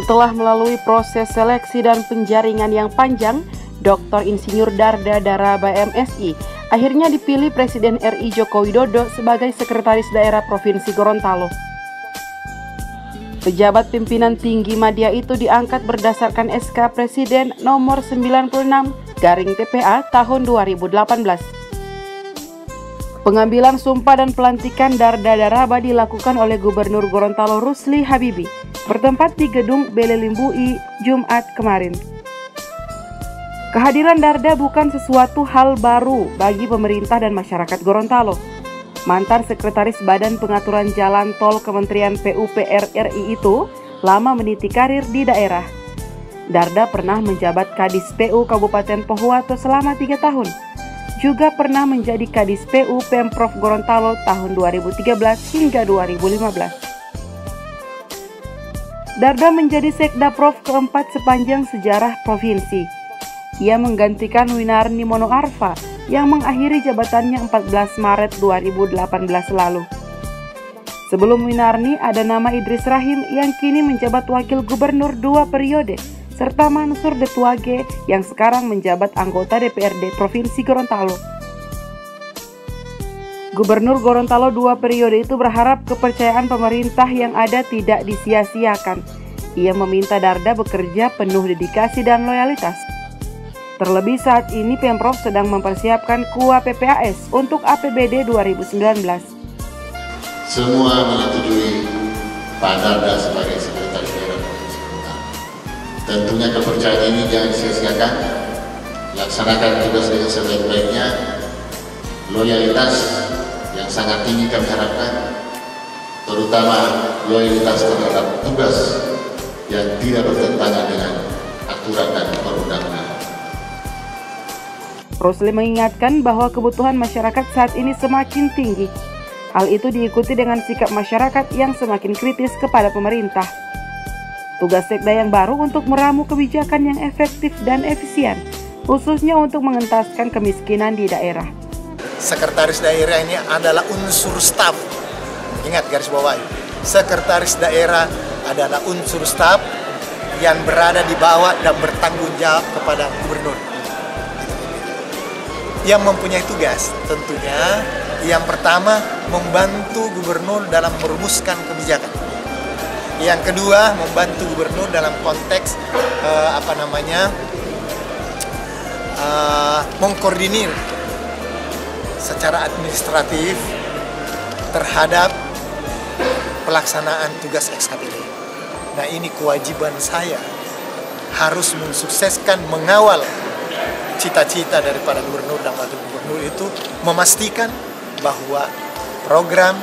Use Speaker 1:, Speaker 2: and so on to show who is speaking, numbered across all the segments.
Speaker 1: Setelah melalui proses seleksi dan penjaringan yang panjang, Dr. Insinyur Darda Daraba MSI akhirnya dipilih Presiden RI Joko Widodo sebagai Sekretaris Daerah Provinsi Gorontalo. Pejabat pimpinan tinggi media itu diangkat berdasarkan SK Presiden nomor 96/TPA tahun 2018. Pengambilan sumpah dan pelantikan Darda Daraba dilakukan oleh Gubernur Gorontalo Rusli Habibie bertempat di Gedung Belelimbui Jumat kemarin. Kehadiran Darda bukan sesuatu hal baru bagi pemerintah dan masyarakat Gorontalo. Mantan Sekretaris Badan Pengaturan Jalan Tol Kementerian PUPR RI itu lama meniti karir di daerah. Darda pernah menjabat Kadis PU Kabupaten Pohuwato selama 3 tahun. Juga pernah menjadi Kadis PU Pemprov Gorontalo tahun 2013 hingga 2015. Darda menjadi Sekda Prof keempat sepanjang sejarah provinsi. Ia menggantikan Winarni Monoarfa yang mengakhiri jabatannya 14 Maret 2018 lalu. Sebelum Winarni ada nama Idris Rahim yang kini menjabat Wakil Gubernur 2 periode, serta Mansur Detuage yang sekarang menjabat anggota DPRD Provinsi Gorontalo. Gubernur Gorontalo 2 periode itu berharap kepercayaan pemerintah yang ada tidak disia-siakan. Ia meminta Darda bekerja penuh dedikasi dan loyalitas. Terlebih saat ini Pemprov sedang mempersiapkan KUA PPAS untuk APBD 2019.
Speaker 2: Semua menyetujui Pak Darda sebagai Sekretaris Daerah Provinsi Gorontalo. Tentunya kepercayaan ini jangan sia-siakan. Laksanakan tugas dengan sebaik-baiknya. Loyalitas yang sangat tinggi kami harapkan, terutama loyalitas terhadap tugas yang tidak bertentangan dengan aturan dan perundang-undangan.
Speaker 1: Rusli mengingatkan bahwa kebutuhan masyarakat saat ini semakin tinggi. Hal itu diikuti dengan sikap masyarakat yang semakin kritis kepada pemerintah. Tugas Sekda yang baru untuk meramu kebijakan yang efektif dan efisien, khususnya untuk mengentaskan kemiskinan di daerah.
Speaker 3: Sekretaris daerah ini adalah unsur staf. Ingat garis bawahi. Sekretaris daerah adalah unsur staf yang berada di bawah dan bertanggung jawab kepada gubernur. Yang mempunyai tugas tentunya yang pertama membantu gubernur dalam merumuskan kebijakan. Yang kedua membantu gubernur dalam konteks mengkoordinir secara administratif terhadap pelaksanaan tugas SKPD. Nah, ini kewajiban saya harus mensukseskan mengawal cita-cita daripada gubernur dan wakil gubernur itu, memastikan bahwa program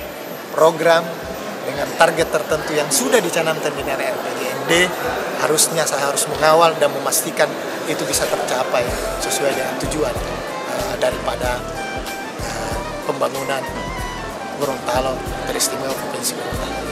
Speaker 3: dengan target tertentu yang sudah dicanangkan di RPJMD harusnya saya harus mengawal dan memastikan itu bisa tercapai sesuai dengan tujuan daripada pembangunan Gorontalo teristimewa Provinsi Gorontalo.